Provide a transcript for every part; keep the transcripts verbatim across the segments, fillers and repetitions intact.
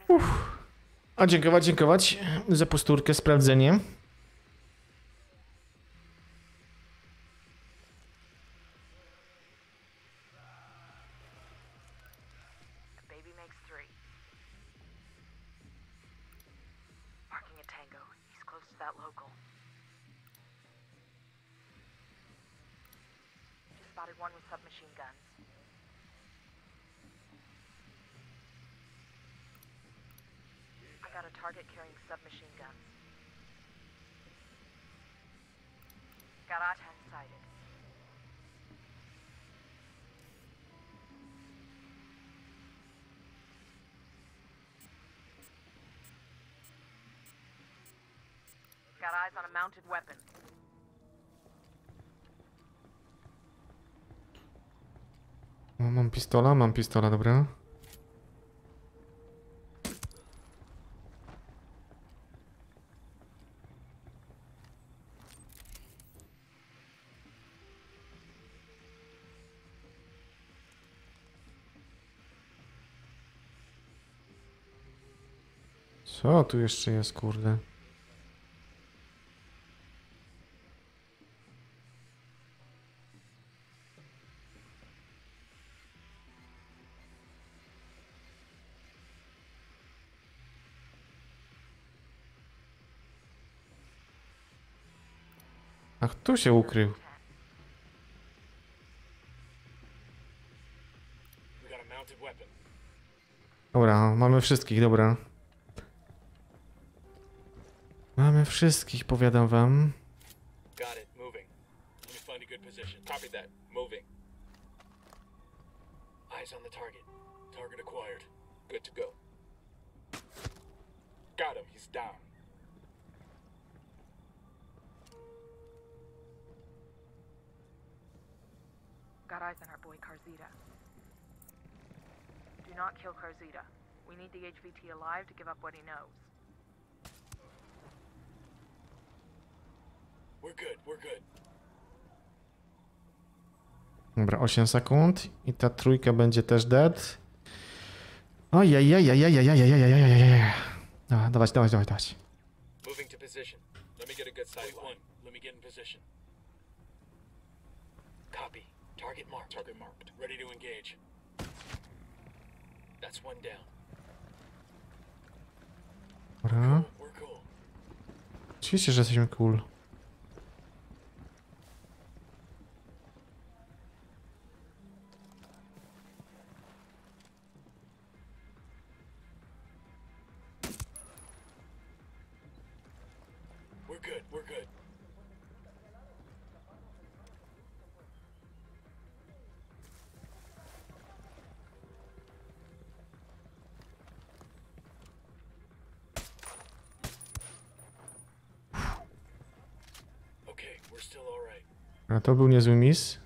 Uff. A dziękować, dziękować za posturkę, sprawdzenie. One with submachine guns. I got a target carrying submachine guns. Got I ten sighted. Got eyes on a mounted weapon. O, mam pistola, mam pistola, dobra. Co tu jeszcze jest, kurde? Ach, tu się ukrył. Dobra, mamy wszystkich, dobra. Mamy wszystkich, powiadam wam. Got it, moving. Let me find a good position. Copy that. Moving. Eyes on the target. Target acquired. Good to go. Got him, he's down. Got eyes on our boy Karzita. Do not kill Karzita. We need the H V T alive to give up what he knows. We're good, we're good. Dobra, osiem sekund i ta trójka będzie też dead. Ojajajajajajajajajajajajajajajajaj. Dobra, dawać, dawać, dawać, dawać. Moving to position. Let me get a good sight one. Let me get in position. Copy. Target marked. Target marked. Ready to engage. That's one down. Dobra. We're cool. Oczywiście, że jesteśmy cool. We're good, we're good. Okay, we're still all right. A to był niezły miss.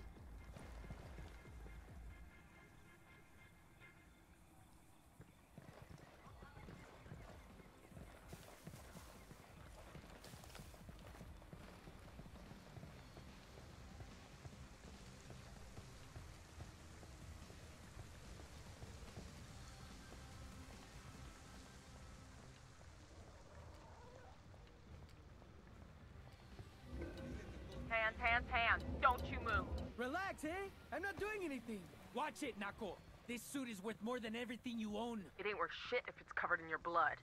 Hands, hands, hands. Don't you move. Relax, eh? I'm not doing anything. Watch it, Nako. This suit is worth more than everything you own. It ain't worth shit if it's covered in your blood.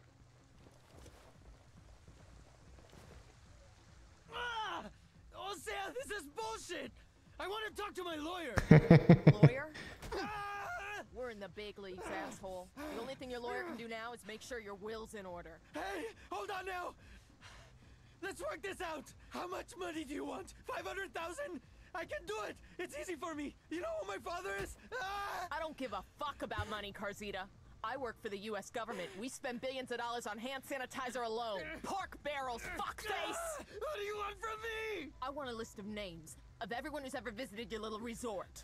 Ah! Oh, Sam, this is bullshit! I want to talk to my lawyer! Lawyer? Ah! We're in the big leagues, asshole. The only thing your lawyer can do now is make sure your will's in order. Hey, hold on now! Let's work this out! How much money do you want? five hundred thousand? I can do it! It's easy for me! You know who my father is? Ah! I don't give a fuck about money, Karzita. I work for the U S government. We spend billions of dollars on hand sanitizer alone. Pork barrels, fuckface! Ah! What do you want from me? I want a list of names of everyone who's ever visited your little resort.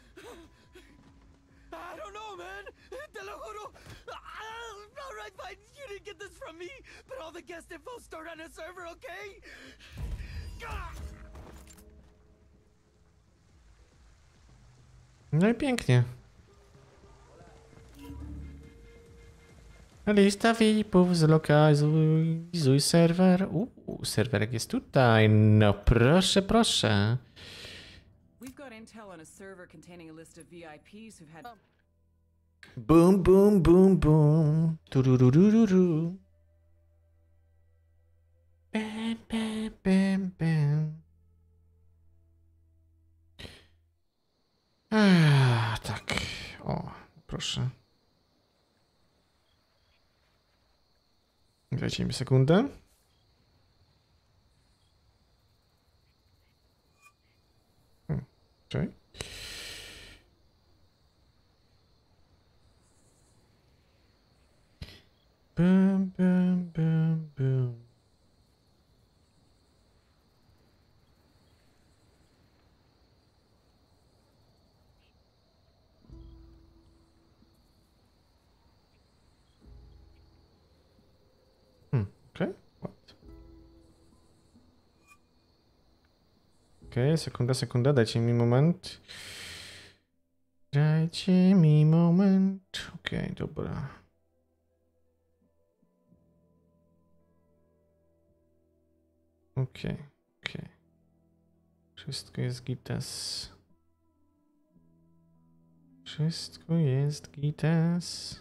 I don't know, man. Te lo juro. Ah, all right, fine. You didn't get this from me, but all the guest info stored on a server, okay? Ah! No i pięknie. Lista V I P-ów, zlokalizuj serwer. Uuu, serwerek jest tutaj. No proszę, proszę. We've got intel on a server containing a list of V I Ps who've had. Boom, boom, boom, boom. Tururururu. Bam, bam, bam, bam. Ah, tak. O, proszę. Dajcie mi sekundę. Hmm, czekaj. Bum, bum, bum, bum. Hmm, okej. What? Okej, sekunda, sekunda, dajcie mi moment. Dajcie mi moment. Okej, dobra. Okej, okej. Wszystko jest gitas. Wszystko jest gitas.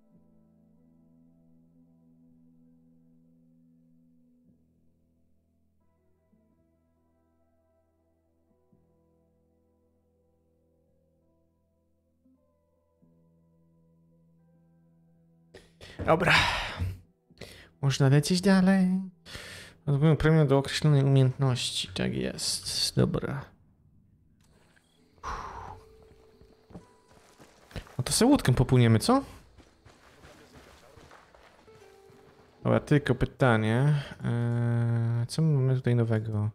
Dobra. Można lecieć dalej. Odbyłem premię do określonej umiejętności. Tak jest. Dobra. No to sobie łódkę popłyniemy, co? Dobra, tylko pytanie. Eee, co my mamy tutaj nowego?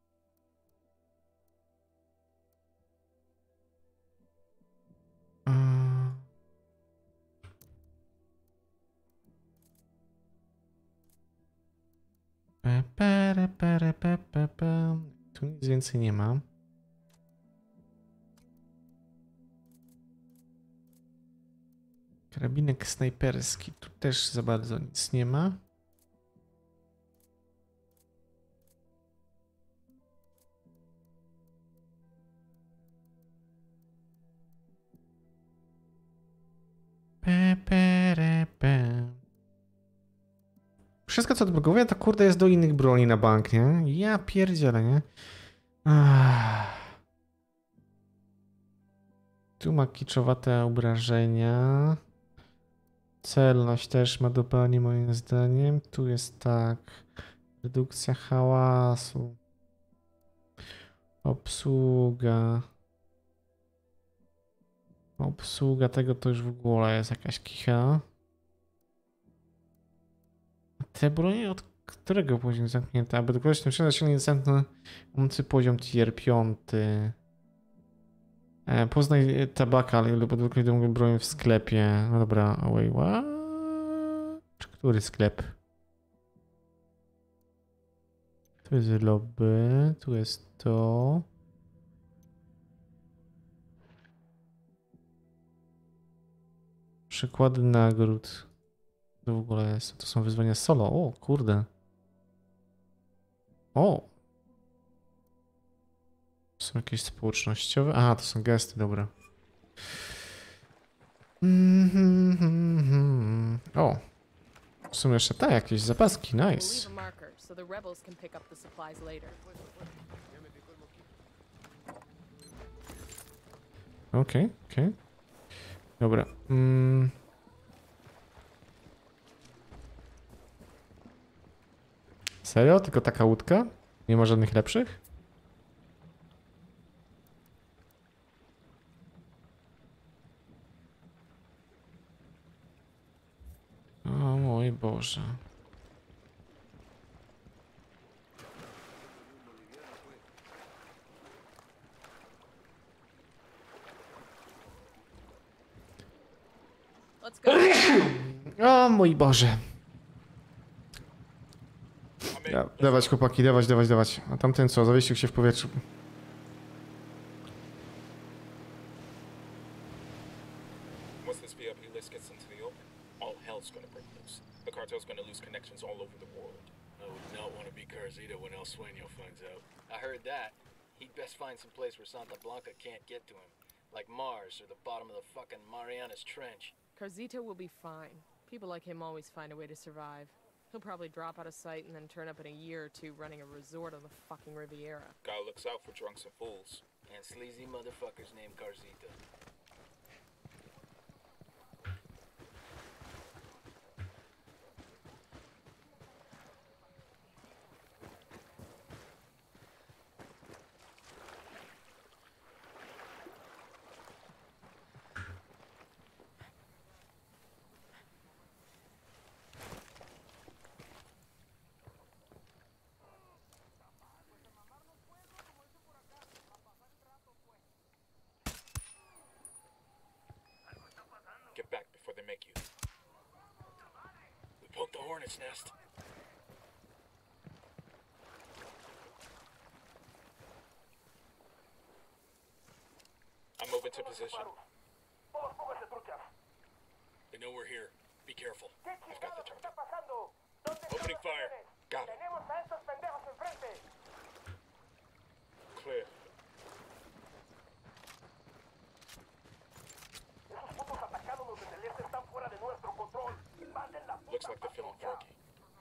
Eee... Pe, pere, pere, pe, pe, pe. Tu nic więcej nie ma. Karabinek snajperski. Tu też za bardzo nic nie ma. Pe, pere, pe. Wszystko co odblokowuję to kurde jest do innych broni na bank, nie? Ja pierdzielę, nie? Ach. Tu ma kiczowate obrażenia. Celność też ma dopalanie moim zdaniem. Tu jest tak. Redukcja hałasu. Obsługa. Obsługa tego to już w ogóle jest jakaś kicha. Te bronie od którego poziomu zamknięte? Aby dokonać tym czynem silnie dostępny mocy poziom tier piąty. E, poznaj tabaka lub odblokuj do broń w sklepie. No dobra, wait, what? Czy który sklep? Tu jest lobby, tu jest to. Przykłady nagród. To w ogóle jest, to są wyzwania solo. O, kurde. O. To są jakieś społecznościowe. A, to są gesty, dobra. Mm -hmm. O. Są jeszcze te jakieś zapaski, nice. Okej, okay, okej. Okay. Dobra. Mm. Serio? Tylko taka łódka? Nie ma żadnych lepszych? O mój Boże. O mój Boże. Ja, dawać chłopaki, dawać, dawać, dawać. A tamten co? Zawiesił się w powietrzu. all hell's gonna break loose. The cartel's gonna lose connections all over the world. I would not want to be Carzita when El Sueño finds out. I heard that. He'd best find some place where Santa Blanca can't get to him. Like Mars or the bottom of the fucking Marianas Trench. Carzita will be fine. People like him always find a way to survive. He'll probably drop out of sight and then turn up in a year or two running a resort on the fucking Riviera. Guy looks out for drunks and fools. And sleazy motherfuckers named Carzita. Get back before they make you. We poked the hornet's nest. I'm moving to position. They know we're here. Be careful. I've got the target. Opening fire. Got it. Clear. Looks like they're feeling froggy.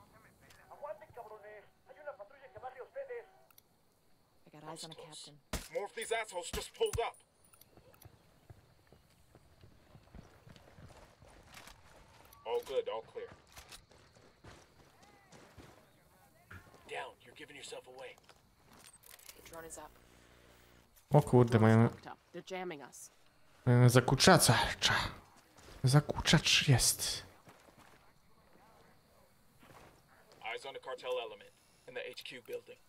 I got eyes on a captain. More of these assholes just pulled up. All good, all clear. Down. You're giving yourself away. The drone is up. O kurde, mają, Fucked up. They're jamming us. mają zakuczacza. Zakuczacz jest. Eyes on the cartel element in the H Q building.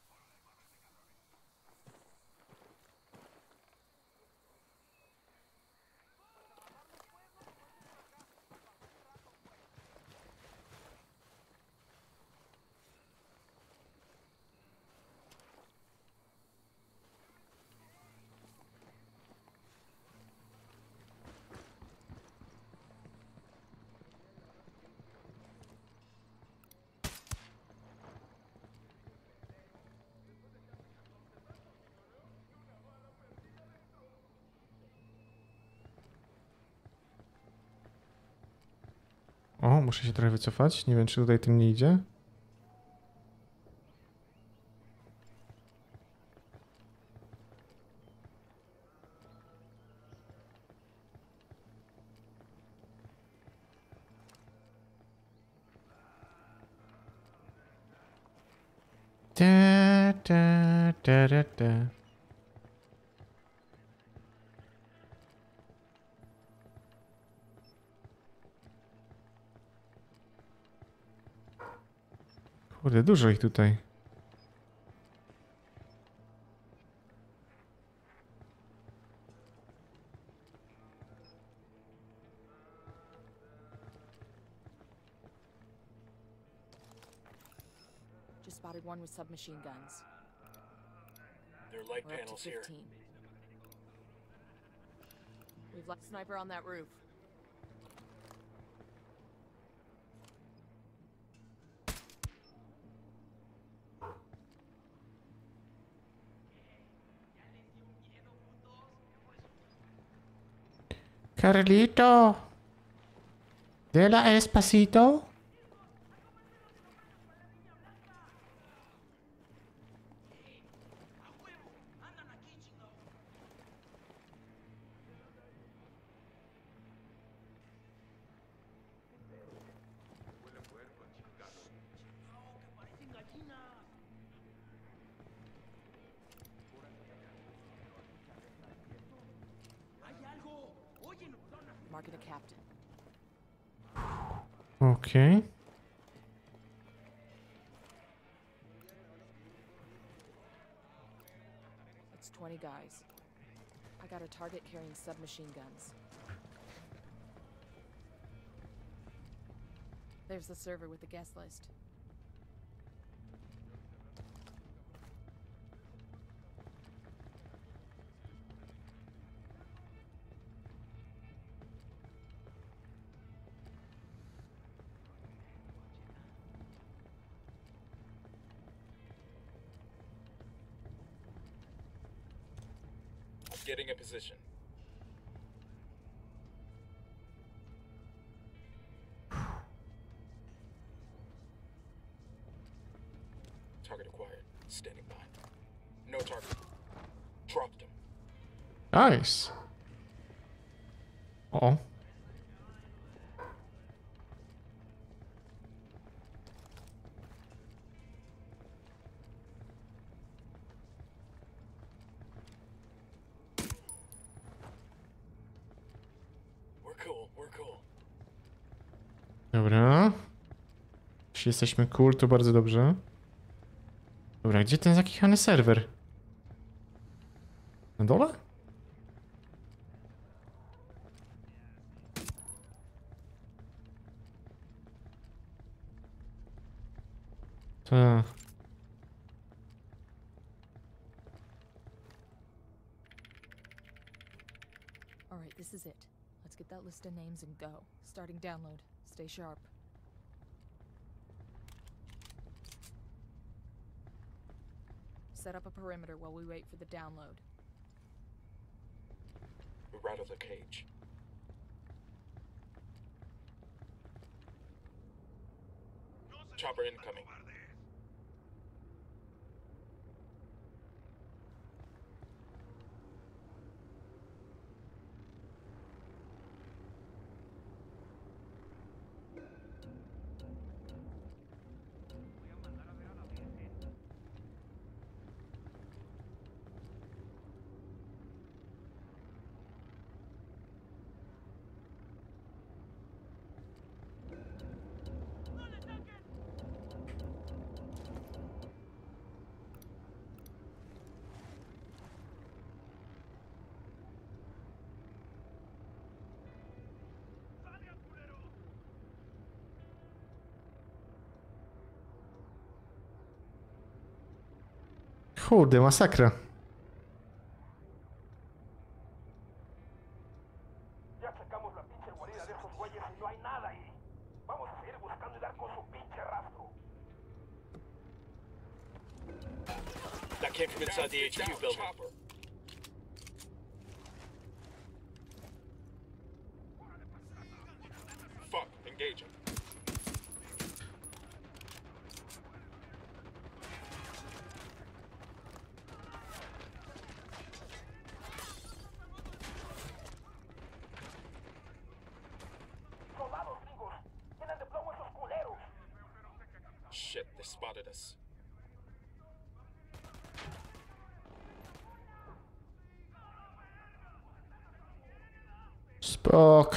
O, muszę się trochę wycofać. Nie wiem, czy tutaj tym nie idzie. Da, da, da, da, da. Kurde, dużo ich tutaj. Just spotted one with submachine guns. There are light We're up to panels here. fifteen. We've left sniper on that roof. Carlito. De la Espacito. Marking a captain. Okay. It's twenty guys. I got a target carrying submachine guns. There's the server with the guest list. Getting a position. Target acquired. Standing by. No target. Dropped him. Nice. O. We're cool. We're cool. Dobra. Jeśli jesteśmy cool, to bardzo dobrze. Dobra, gdzie ten zakichany serwer? Na dole? Tak. All right, this is it. Let's get that list of names and go. Starting download. Stay sharp. Set up a perimeter while we wait for the download. We're out of the cage. Chopper incoming. Kurde, masakra. Ya sacamos la pinche guarida de esos güeyes y no hay nada ahí. Vamos a seguir buscando y dar con su pinche rastro. That came from inside the H Q building. Chopper. Fuck, engaging. Soldados gringos, llenan de plomo esos culeros. Shit, they spotted us. Spoko.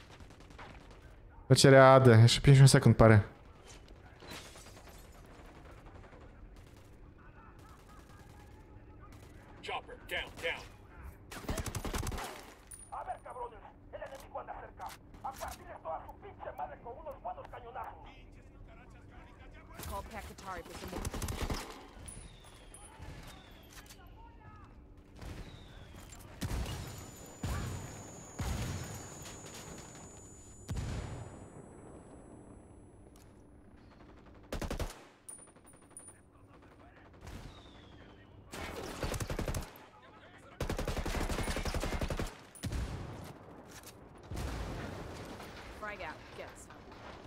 Dacie radę. Jeszcze pięćdziesiąt sekund parę. Chopper, down, down. A ver, cabrones, el enemigo anda cerca. A partirles toda su pinche madre con unos buenos cañonazos. Call Pakatari for some more. Frag out. Get some.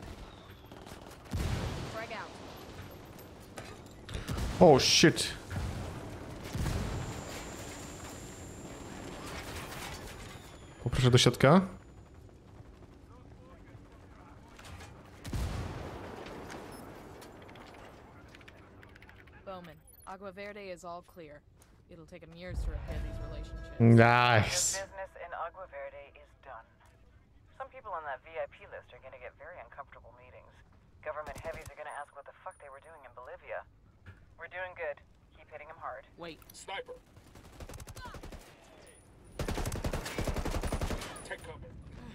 Frag out. Oh shit. Poproszę do środka. Bowman, Agua Verde is all clear. It'll take them years to repair these relationships. Nice. Business in Agua Verde is done. Some people on that V I P list are going to get very uncomfortable meetings. Government heavies are going to ask what the fuck they were doing in Bolivia. We're doing good. Keep hitting them hard. Wait. Sniper. Take cover.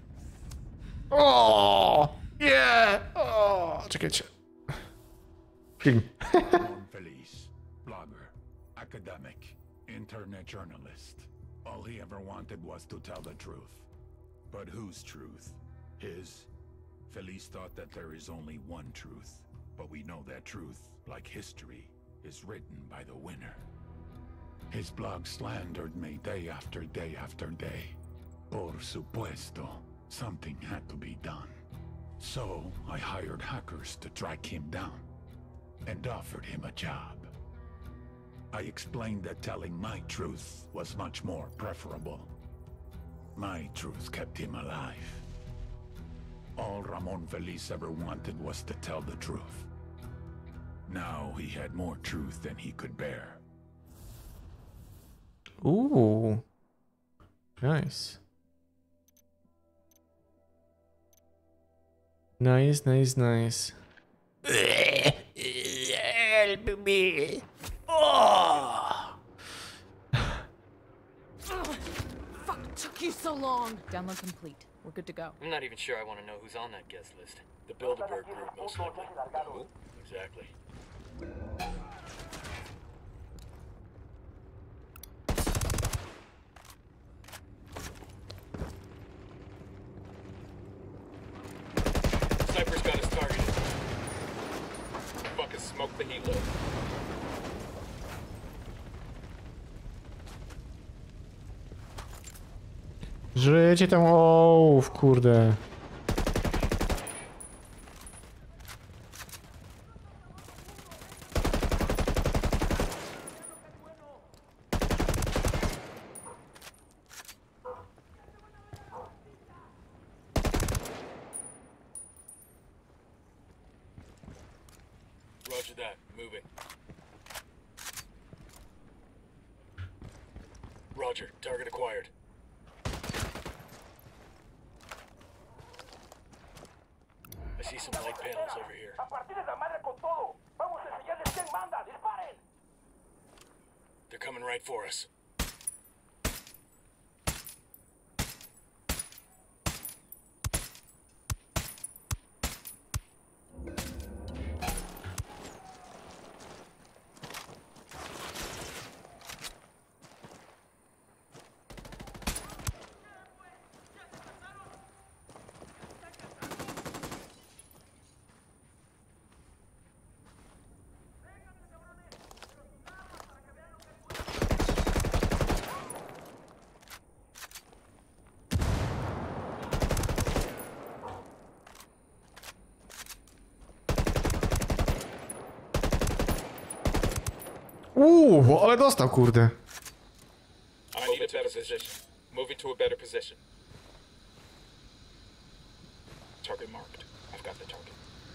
O! Nie! O! Czekajcie. Film. Juan Feliz, blogger, academic, internet journalist. All he ever wanted was to tell the truth. But whose truth? His? Feliz thought that there is only one truth. But we know that truth, like history, is written by the winner. His blog slandered me day after day after day. Por supuesto, something had to be done. So I hired hackers to track him down and offered him a job. I explained that telling my truth was much more preferable. My truth kept him alive. All Ramon Feliz ever wanted was to tell the truth. Now he had more truth than he could bear. Ooh. Nice. Nice, nice, nice. Help me. Oh. Fuck, took you so long. Download complete. We're good to go. I'm not even sure I want to know who's on that guest list. The Bilderberg group, most likely. Who? Exactly. Sniper's got us targeted. Fucking smoke the helo. Żyjecie tam, ołów, kurde. Roger that. Moving. Roger. Target acquired. I see some light panels over here. A partir de la madre con todo. Vamos a enseñarles quién manda. Disparen. They're coming right for us. Uuu, ale dostał, kurde. I need a better position. Moving to a better position. Target marked. I've got the target.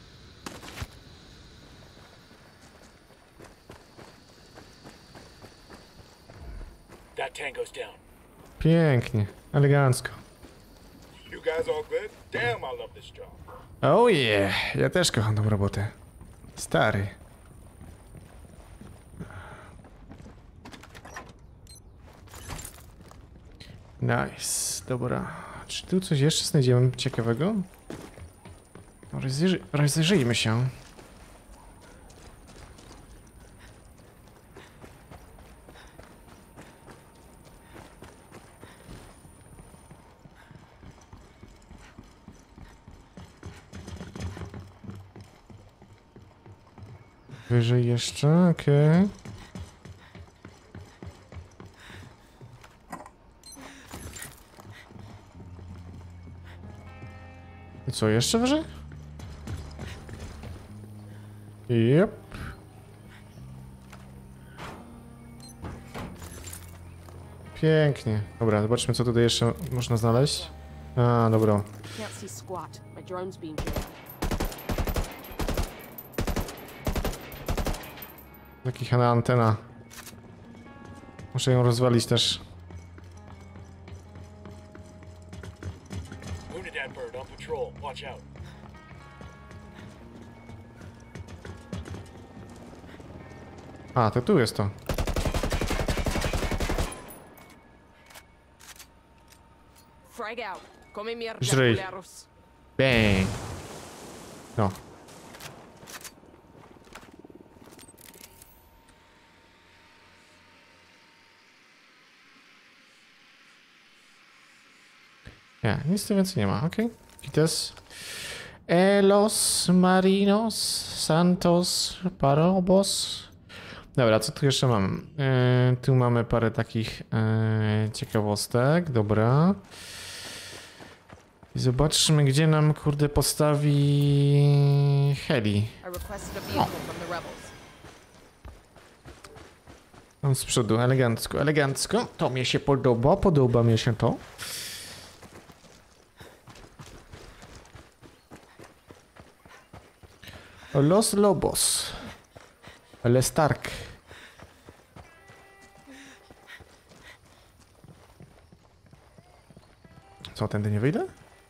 That tango's down. Pięknie, elegancko. You guys all good? Damn, I love this job. Oh yeah, ja też kocham tą robotę. Stary. Nice, dobra. Czy tu coś jeszcze znajdziemy ciekawego? Rozejrzyj, rozejrzyjmy się. Wyżej jeszcze, okej. Okay. I co, jeszcze wyżej? Yep. Pięknie. Dobra, zobaczmy, co tutaj jeszcze można znaleźć. A, dobra. Jaka antena. Muszę ją rozwalić też. A, to tu jest to. Żryj. Bang. No. Nie, nic tu więcej nie ma, okej. Okay. Kites. Los Marinos Santos Parobos Dobra, co tu jeszcze mamy? Yy, tu mamy parę takich yy, ciekawostek, dobra. I zobaczmy, gdzie nam, kurde, postawi heli. O. Tam z przodu, elegancko, elegancko. To mi się podoba, podoba mi się to. Los Lobos. Ale Stark. Co, tędy nie wyjdę?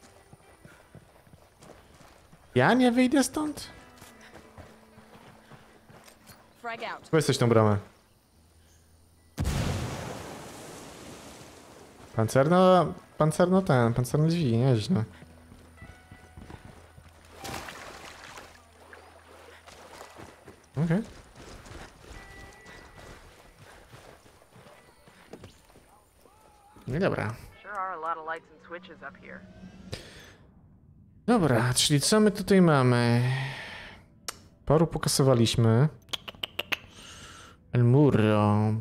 Ja nie wyjdę stąd? Weź coś tą bramę. Pancerno... Pancerno ten, pancerne drzwi, nieźle. Okej. Okay. No i dobra. Dobra, czyli co my tutaj mamy? Paru pokasowaliśmy. El Muro.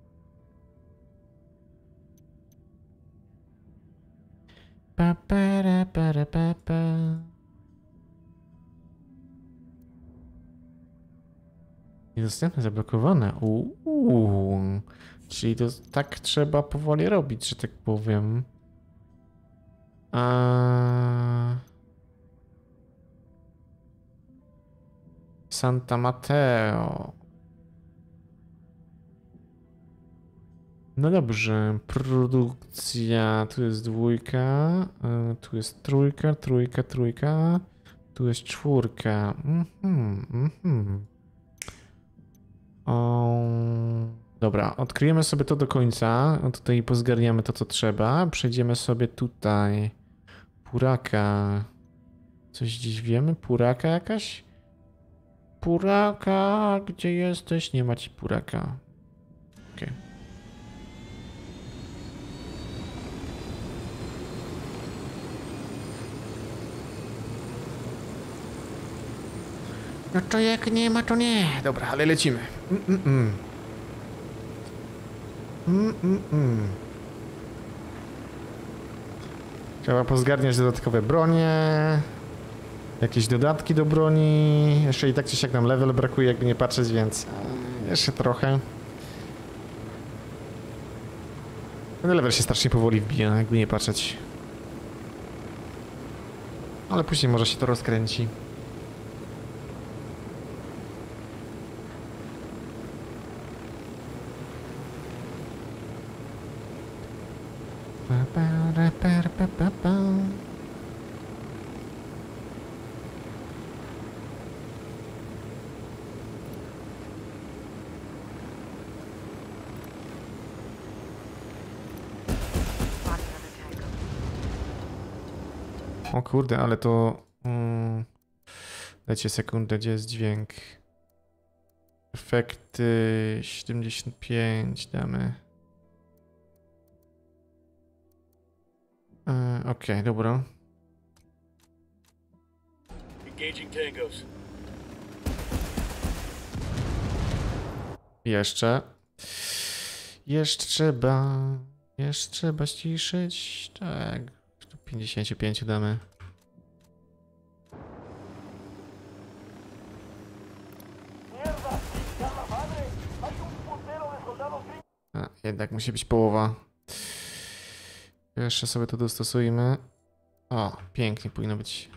Pa, para, para, pa, pa. Niedostępne, zablokowane. Uuu. Czyli to tak trzeba powoli robić, że tak powiem. A... Santa Mateo. No dobrze, produkcja, tu jest dwójka, tu jest trójka, trójka, trójka, tu jest czwórka. Mhm, mhm. O... Dobra, odkryjemy sobie to do końca, tutaj pozgarniamy to, co trzeba, przejdziemy sobie tutaj. Puraka. Coś dziś wiemy? Puraka jakaś? Puraka, gdzie jesteś? Nie ma ci Puraka. Okej. Okay. No to jak nie ma, to nie. Dobra, ale lecimy. Mm, mm, mm. Mm, mm, mm. Trzeba pozgarniać dodatkowe bronie. Jakieś dodatki do broni. Jeszcze i tak czy siak nam level brakuje, jakby nie patrzeć, więc jeszcze trochę. Ten level się strasznie powoli wbija, jakby nie patrzeć. Ale później może się to rozkręci. O kurde, ale to... Mm, dajcie sekundę, gdzie jest dźwięk? Efekty siedemdziesiąt pięć damy. E, Okej, okay, dobra. Engaging tangos. Jeszcze. Jeszcze trzeba... Jeszcze trzeba ściszyć. Tak. pięćdziesiąt pięć damy. A, jednak musi być połowa. Jeszcze sobie to dostosujemy. O, pięknie powinno być.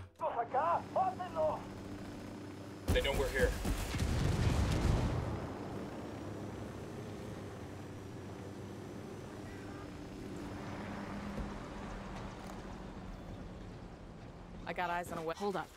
They know we're here. I got eyes on a way. Hold up.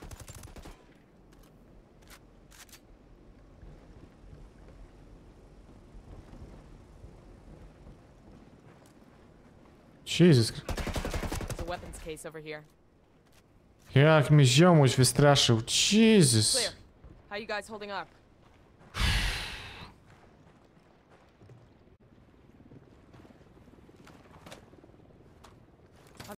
Jesus. There's a weapons case over here. Jak mnie ziomuś wystraszył. Jesus. Clear. How you guys holding up?